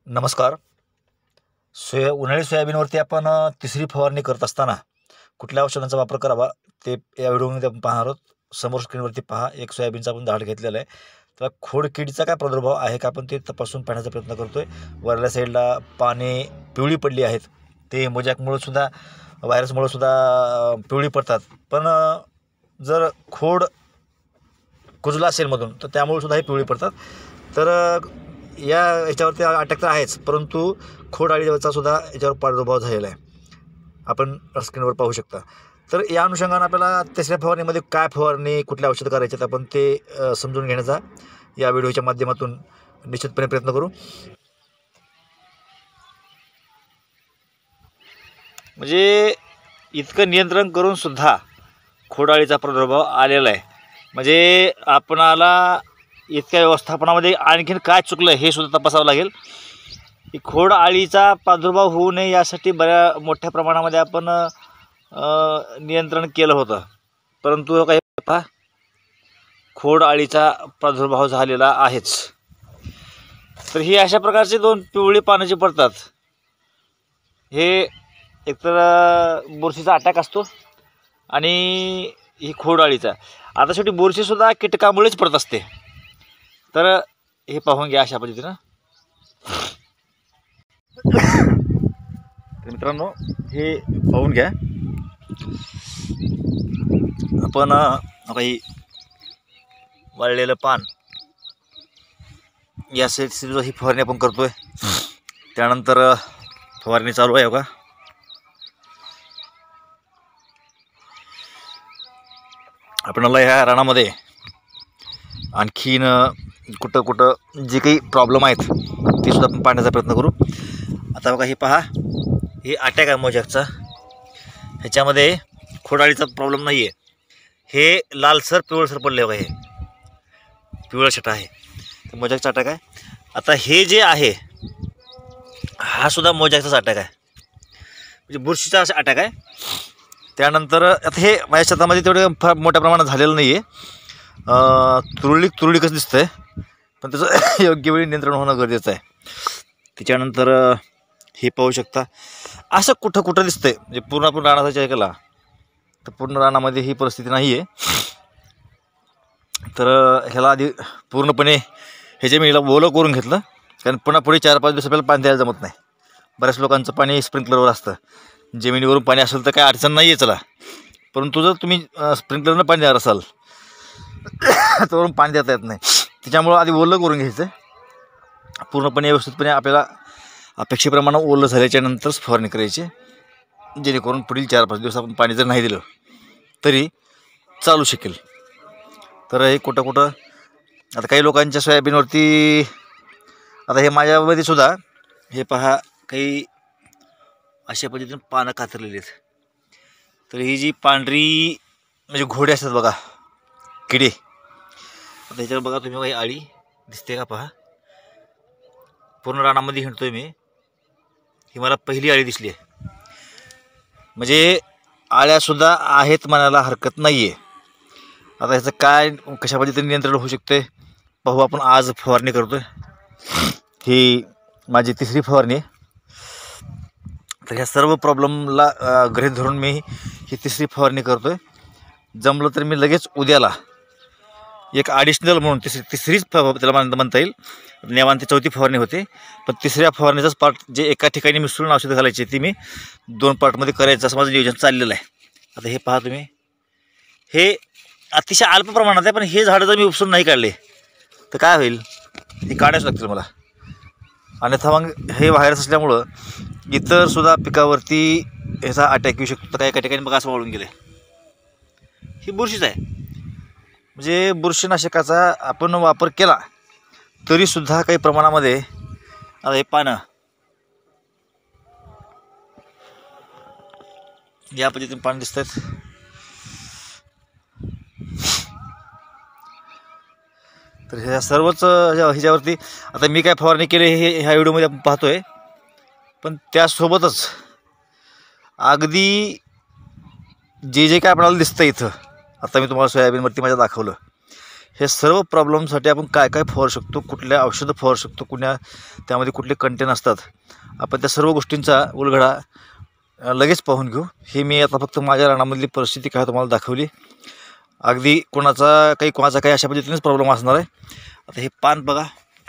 नमस्कार. उन्हाळी सोयाबीनवरती आपण तिसरी फवारणी करत असताना कुठल्या औषधांचा वापर करावा ते या व्हिडिओमध्ये आपण पाहणार आहोत. समोर स्क्रीनवरती पहा, एक सोयाबीनचा आपण झाड घेतलेलं आहे. त्याला खोडकिडीचा काय प्रादुर्भाव आहे का आपण ते तपासून पाहण्याचा प्रयत्न करतोय. वरल्या साईडला पाने पिवळी पडली आहेत, ते मोजॅकमुळे सुद्धा, व्हायरसमुळे सुद्धा पिवळी पडतात. पण जर खोड कुजला असेल मधून तर त्यामुळे सुद्धा हे पिवळी पडतात. तर याच्यावरती अटॅक तर आहेच, परंतु खोड अळीचा सुद्धा याच्यावर प्रादुर्भाव झालेला आहे, आपण स्क्रीनवर पाहू शकता. तर या अनुषंगाने आपल्याला तिसऱ्या फवारणीमध्ये काय फवारणी, कुठल्या औषध करायचे आहेत आपण ते समजून घेण्याचा या व्हिडिओच्या माध्यमातून निश्चितपणे प्रयत्न करू. म्हणजे इतकं नियंत्रण करून सुद्धा खोडाळीचा प्रादुर्भाव आलेला आहे. म्हणजे आपणाला इतक्या व्यवस्थापनामध्ये आणखीन काय चुकलं हे सुद्धा तपासावं लागेल. की खोड अळीचा प्रादुर्भाव होऊ नये यासाठी बऱ्या मोठ्या प्रमाणामध्ये आपण नियंत्रण केलं होतं, परंतु काही पहा, खोड अळीचा प्रादुर्भाव झालेला आहेच. तर ही अशा प्रकारचे दोन पिवळी पानं जी पडतात, हे एकतर बुरशीचा अटॅक असतो आणि ही खोड अळीचा. आता शेवटी बुरशीसुद्धा कीटकामुळेच पडत असते. तर हे पाहून घ्या अशा पद्धतीनं. तर मित्रांनो, हे पाहून घ्या. आपण काही वाळलेलं पान या साईडची ही फवारणी आपण करतोय. त्यानंतर फवारणी चालू आहे का. आपल्याला ह्या रानामध्ये आणखीन कुठं कुठं जे काही प्रॉब्लेम आहेत ते सुद्धा आपण पाहण्याचा प्रयत्न करू. आता बघा, हे पहा, हे अटॅक आहे मोजॅकचा. ह्याच्यामध्ये खोडाळीचा प्रॉब्लेम नाही आहे. हे लालसर पिवळसर पडले बघा, हे पिवळा छटा आहे, तर मोजॅकचा अटॅक आहे. आता हे जे आहे हा सुद्धा मोजॅकचाच अटॅक आहे, म्हणजे बुरशीचा असा अटॅक आहे. त्यानंतर आता हे माझ्या शेतामध्ये तेवढं फार मोठ्या प्रमाणात झालेलं नाही आहे. तुरळीक कसं दिसतं आहे, पण त्याचं योग्य वेळी नियंत्रण होणं गरजेचं आहे. त्याच्यानंतर हे पाहू शकता, असं कुठं कुठं दिसतंय. म्हणजे पूर्ण आपण रानाचा विचार केला तर पूर्ण रानामध्ये ही परिस्थिती नाही आहे. तर ह्याला आधी पूर्णपणे हे जे मी हिला ओलं करून घेतलं, कारण पुन्हा पुढे 4-5 दिवस आपल्याला पाणी द्यायला जमत नाही. बऱ्याच लोकांचं पाणी स्प्रिंकलरवर असतं, जमिनीवरून पाणी असेल तर काय अडचण नाही आहे चला. परंतु जर तुम्ही स्प्रिंकलरनं पाणी देणार असाल तर वरून पाणी देता येत नाही. त्याच्यामुळं आधी ओलं करून घ्यायचं पूर्णपणे व्यवस्थितपणे. आपल्याला अपेक्षेप्रमाणे ओलं झाल्याच्या नंतरच फवारणी करायची, जेणेकरून पुढील 4-5 दिवस आपण पाणी जर नाही दिलं तरी चालू शकेल. तर हे कुठं कुठं आता काही लोकांच्या सोयाबीनवरती, आता हे माझ्यामध्ये सुद्धा हे पहा, काही अशा पद्धतीनं पानं कातरलेली आहेत. तर ही जी पांढरी म्हणजे घोडे असतात बघा, किडे, आता ह्याच्यावर बघा तुम्ही, काही आळी दिसते का पहा. पूर्ण रानामध्ये हिंडतोय मी, ही मला पहिली आळी दिसली आहे. म्हणजे आळ्यासुद्धा आहेत म्हणायला हरकत नाही आहे. आता ह्याचं काय कशा पद्धतीने नियंत्रण होऊ शकते पाहू आपण. आज फवारणी करतोय, ही माझी तिसरी फवारणी आहे. तर ह्या सर्व प्रॉब्लेमला गृहीत धरून मी ही तिसरी फवारणी करतोय. जमलं तर मी लगेच उद्याला एक ॲडिशनल म्हणून तिसरीच त्याला म्हणता येईल, नियमांती चौथी फवारणी होते, पण तिसऱ्या फवारणीचाच पार्ट जे एका ठिकाणी मिसळून औषधं घालायची ती मी 2 पार्टमध्ये करायचं असं माझं नियोजन चाललेलं आहे. आता हे पहा तुम्ही, हे अतिशय अल्प प्रमाणात आहे, पण हे झाडं जर मी उपसून नाही काढले तर काय होईल, हे काढायच लागतील मला. अन्यथा मग हे व्हायरस असल्यामुळं इतरसुद्धा पिकावरती ह्याचा अटॅक येऊ शकतो. तर एका ठिकाणी बघा असं वाळून गेलं आहे, ही बुरशीच आहे. म्हणजे बुरशीनाशकाचा आपण वापर केला तरीसुद्धा काही प्रमाणामध्ये, आता हे पानं या पद्धतीने पानं दिसत आहेत. तर ह्या सर्वच ह्याच्यावरती आता मी काय फवारणी केली हे ह्या व्हिडिओमध्ये आपण पाहतोय. पण त्यासोबतच अगदी जे जे काय आपल्याला दिसतं इथं, आता मी तुम्हाला सोयाबीनवरती माझ्या दाखवलं, हे सर्व प्रॉब्लेमसाठी आपण काय काय फवारू शकतो, कुठल्या औषधं फवारू शकतो, त्यामध्ये कुठले कंटेन असतात, आपण त्या सर्व गोष्टींचा उलगडा लगेच पाहून घेऊ. हे मी आता फक्त माझ्या रानामधली परिस्थिती काय तुम्हाला दाखवली. अगदी कोणाचा काही अशा पद्धतीनेच प्रॉब्लेम असणार आहे. आता हे पान बघा,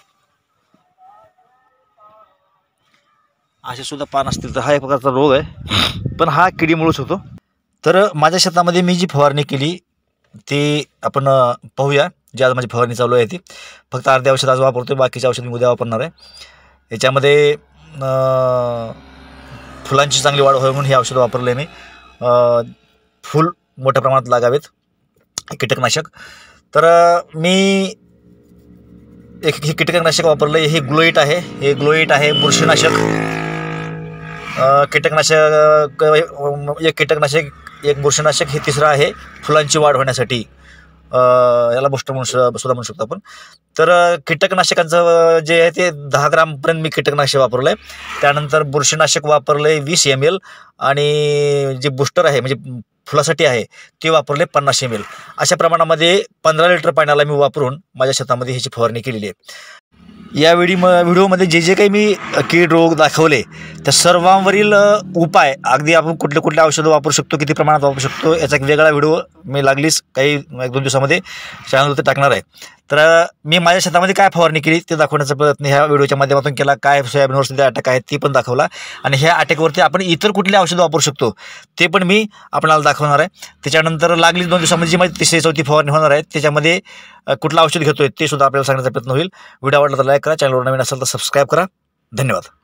असे सुद्धा पान असतील तर हा एक प्रकारचा रोग आहे, पण हा किडीमुळेच होतो. तर माझ्या शेतामध्ये मी जी फवारणी केली ती आपण पाहूया. जी आज माझी फवारणी चालू आहे ती फक्त अर्धे औषध आज वापरतो, बाकीचे औषध मी उद्या वापरणार आहे. याच्यामध्ये फुलांची चांगली वाढ व्हावी म्हणून हे औषध वापरले मी. फूल मोठ्या प्रमाणात लागावेत कीटकनाशक. तर मी एक हे कीटकनाशक वापरलं. हे ग्लोईट आहे, बुरशीनाशक. एक कीटकनाशक, एक बुरशीनाशक, हे तिसरं आहे फुलांची वाढ होण्यासाठी. याला बुस्टर सुद्धा म्हणू शकतो आपण. तर कीटकनाशकांचं जे आहे ते 10 ग्रामपर्यंत मी कीटकनाशक वापरलं आहे. त्यानंतर बुरशीनाशक वापरलं आहे 20 ml, आणि जे बुस्टर आहे म्हणजे फुलासाठी आहे ते वापरले 50 ml. अशा प्रमाणामध्ये 15 लिटर पाण्याला मी वापरून माझ्या शेतामध्ये ह्याची फवारणी केलेली आहे. या व्हिडिओमध्ये जे काही मी कीड रोग दाखवले त्या सर्वांवरील उपाय, अगदी आपण कुठले कुठले औषधं वापरू शकतो, किती प्रमाणात वापरू शकतो, याचा एक वेगळा व्हिडिओ मी लागलीच काही 1-2 दिवसामध्ये चॅनलवरती टाकणार आहे. तर मी माझ्या शेतामध्ये काय फवारणी केली ते दाखवण्याचा प्रयत्न ह्या व्हिडिओच्या माध्यमातून केला. काय सोयाबीनवरती अटॅक आहे ती पण दाखवला, आणि ह्या अटॅकवरती आपण इतर कुठले औषधं वापरू शकतो ते पण मी आपल्याला दाखवणार आहे. त्याच्यानंतर लागलीच 2 दिवसामध्ये जी माझी 3-4 फवारणी होणार आहे त्याच्यामध्ये कुठलं औषध घेतोय ते सुद्धा आपल्याला सांगण्याचा प्रयत्न होईल. व्हिडिओ आवडला तर लाईक करा, चॅनलवर नवीन असेल तर सबस्क्राईब करा. धन्यवाद.